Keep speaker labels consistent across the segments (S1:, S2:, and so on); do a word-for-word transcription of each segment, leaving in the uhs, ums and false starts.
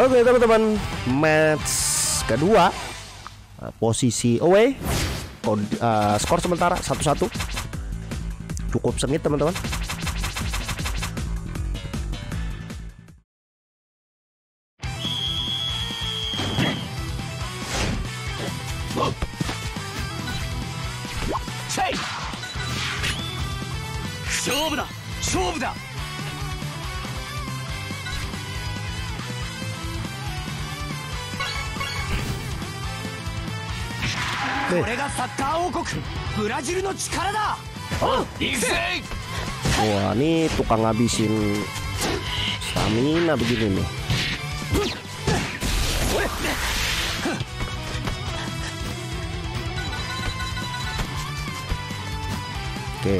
S1: Oke teman-teman, match kedua, posisi away, uh, skor sementara satu satu. Cukup sengit teman-teman. Wah, ini tukang ngabisin stamina begini nih. Oke.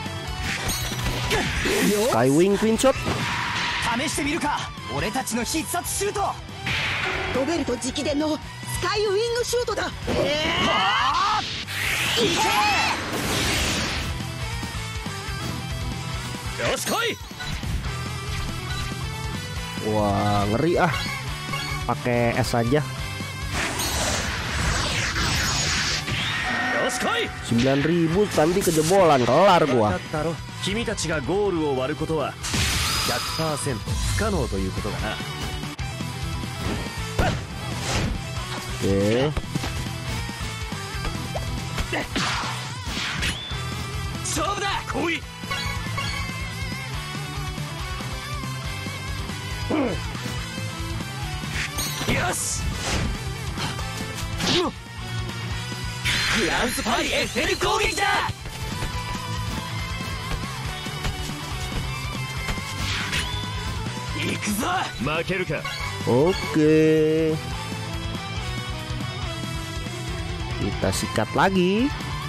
S1: Sky Wing Queen Shot.
S2: 試してみるか。俺たちの必殺シュート。
S3: ロベルト直伝のスカイウィングシュートだ。えー、い
S2: け。よし来い。
S1: Wah, ngeri ah. Pakai es aja. sembilan ribu nanti kejebolan, kelar gua.
S2: 君たちがゴールを割ることは ひゃくパーセント 不可能ということだな。
S1: Oke.
S2: 勝負だ。来い。 よし。グランスパリエッフェル攻撃だ。行くぞ。負けるか。
S1: Oke. Kita sikat lagi.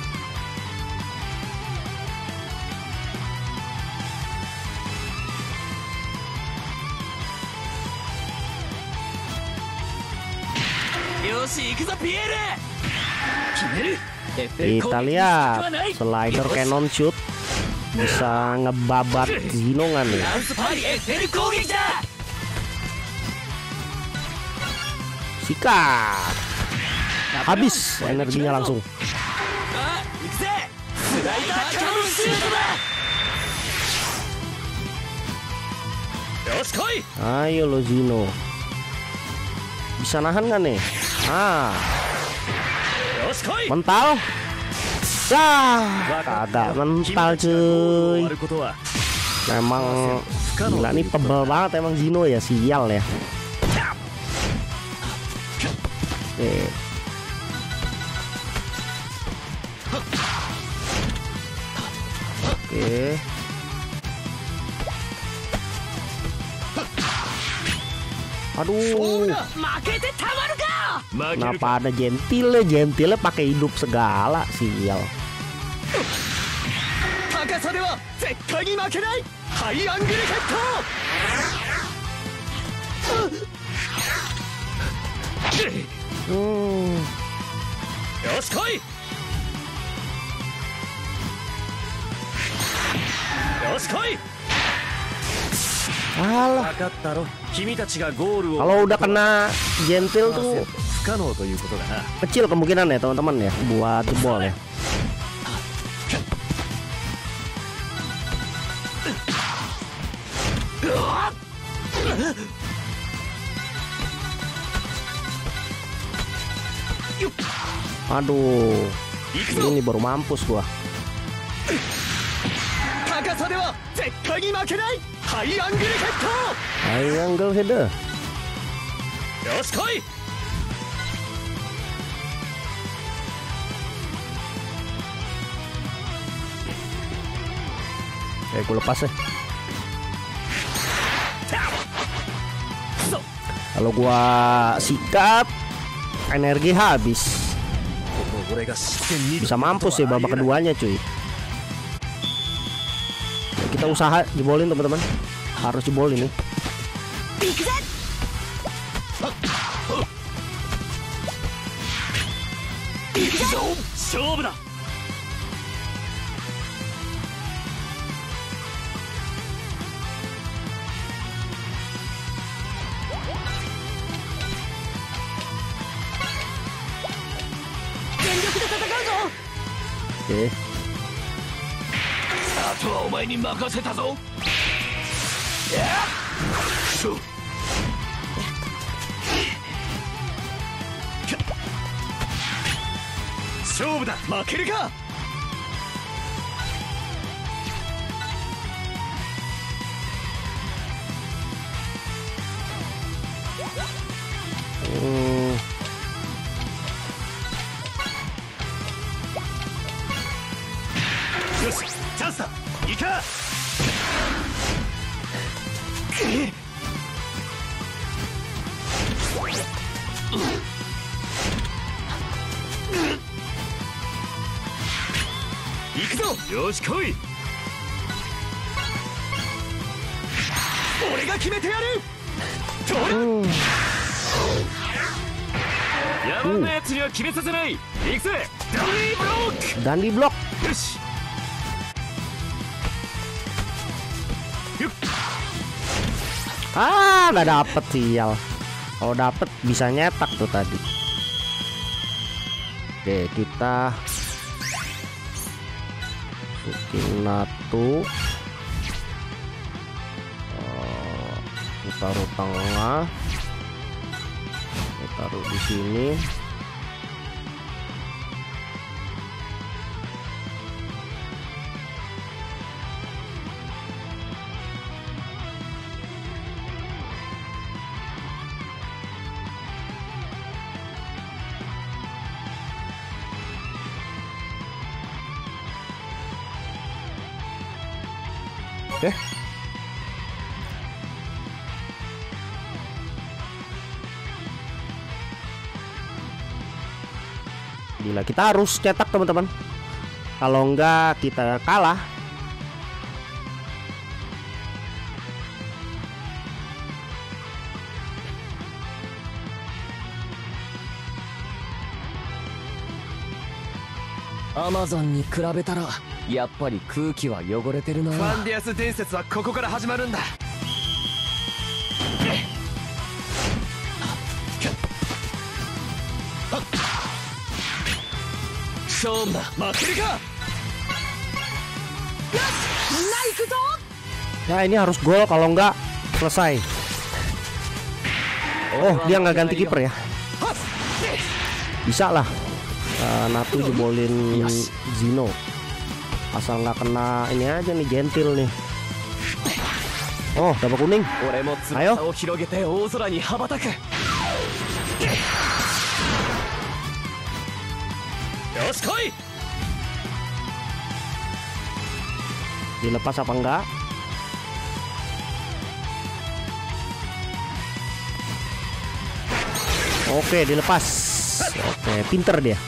S1: Kita lihat slider cannon shoot bisa ngebabat Zinongan nih. Sikat. Habis energinya langsung. Ayo lo Zino. Bisa nahan nggak nih? Ah. Mental. Wah, kagak mental cuy. Memang gila nih, tebel banget emang Zino ya, sial ya. Oke. Oke. Aduh. Kenapa ada gentil gentilnya pakai hidup segala, sial. Hmm. Alah. Kalau udah kena gentil tuh kecil kemungkinan ya teman-teman ya buat jebol ya. Aduh, ini baru mampus gua. High angle header. Oke, gue lepas ya. Kalau gua sikat, energi habis. Bisa mampus ya babak keduanya cuy. Ya, kita usaha jebolin teman-teman. Harus jebol ini. Oke. Hmm. Dan di blok. Ah, nggak dapet sial. Kalau dapet bisa nyetak tuh tadi. Oke, kita masukin Natu. Oh, kita taruh tengah. Kita taruh di sini. Oke. Gila, kita harus cetak teman-teman. Kalau enggak kita kalah.
S4: Amazon に比べたらやっぱり空気は汚れてるな。
S2: ファンディアス伝説はここから始まるんだ。勝負だ、負けるか。
S3: みんな行くぞ。
S1: Ya ini harus gol, kalau enggak selesai. Oh, dia nggak ganti kiper ya? Bisa lah. Uh, Natu jebolin Zino. Asal nggak kena ini aja nih, gentil nih. Oh, dapat kuning. Ayo. Dilepas apa enggak? Oke, dilepas. Oke, pinter dia.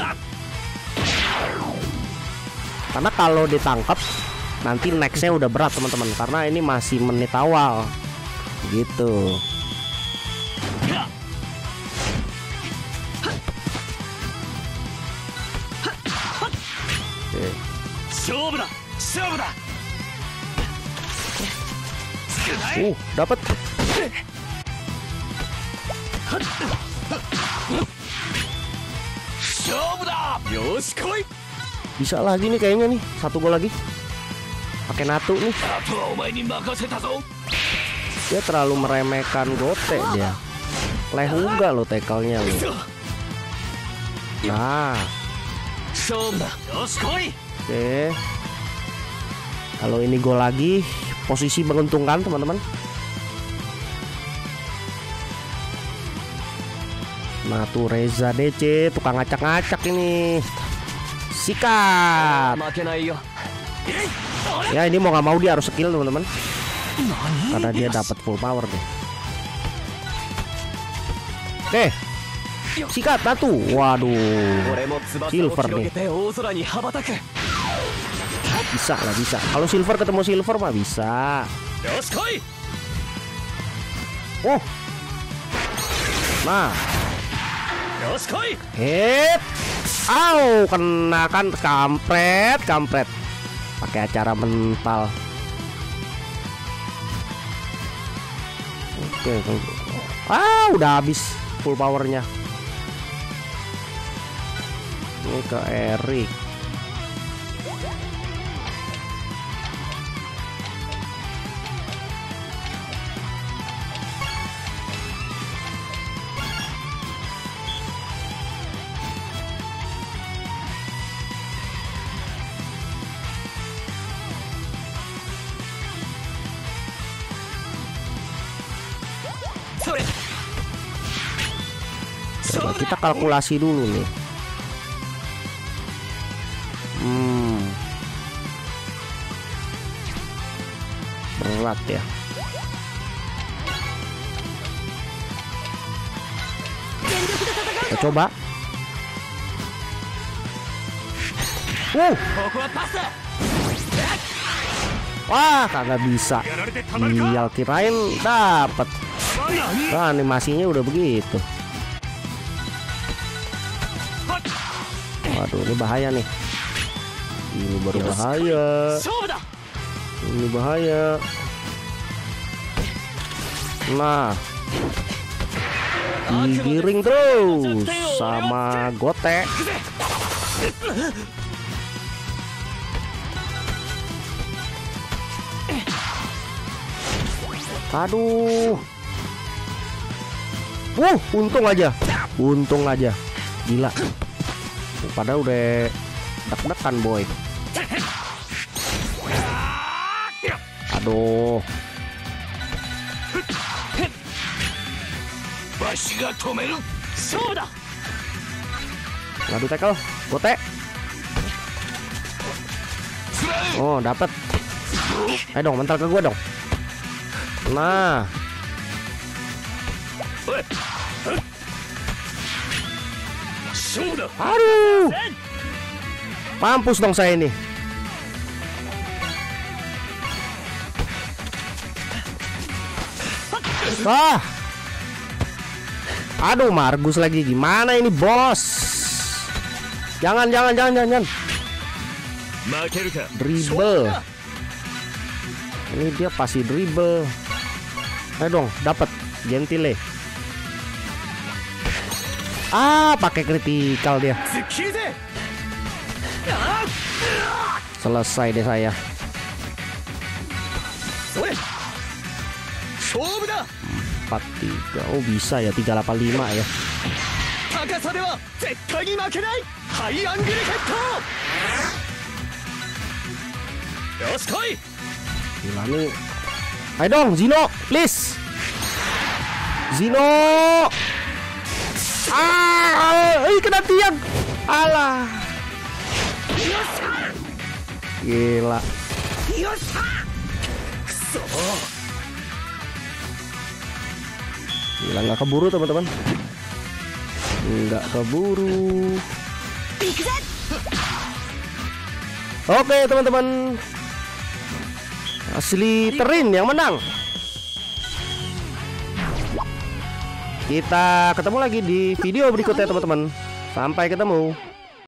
S1: Karena kalau ditangkap nanti nextnya udah berat teman-teman, karena ini masih menit awal gitu. Uh, dapat. Bisa lagi nih kayaknya nih, satu gol lagi. Pakai Natu nih. Dia terlalu meremehkan Gote dia. Leh juga lo tackle-nya lo. Nah. Oke. Kalau ini gol lagi, posisi menguntungkan teman-teman. Natu Reza D C, tukang ngacak-ngacak ini. Sikat. Ya ini mau nggak mau dia harus skill teman-teman, karena dia dapat full power deh. Oke, sikat Natu. Waduh, silver nih. Bisa lah, bisa. Kalau silver ketemu silver mah bisa. Oh, nah. Hit. Au, kena kan, kampret, kampret. Pakai acara mental. Oke. Ah, udah habis full powernya. Ini ke Erik. Coba kita kalkulasi dulu nih. Hmm. Berat ya. Kita coba. Wow. Wah, kagak bisa. Iya, kirain dapat. Nah, animasinya udah begitu. Waduh, ini bahaya nih. Ini baru bahaya. Ini bahaya. Nah, digiring terus sama Gote. Aduh. Wuh, untung aja. Untung aja. Gila. Padahal udah deg-degan boy. Aduh. Ngadu tackle, Gote. Oh, dapat. Ayo dong, mental ke gua dong. Nah. Aduh. Mampus dong saya ini. Wah. Aduh, Margus lagi. Gimana ini, bos? Jangan, jangan, jangan, jangan, jangan. Dribble. Ini dia pasti dribble. Ayo dong, dapat Gentile. Ah, pakai kritikal dia. Selesai deh saya. empat tiga. Oh, bisa ya, tiga delapan lima ya. Gila nih. Ayo dong, Zino, please. Zino. Ah, ini kena tiang. Alah. Gila. Gila, nggak keburu teman-teman. Nggak keburu. Oke teman-teman. Asli Terin yang menang. Kita ketemu lagi di video berikutnya teman-teman. Sampai ketemu.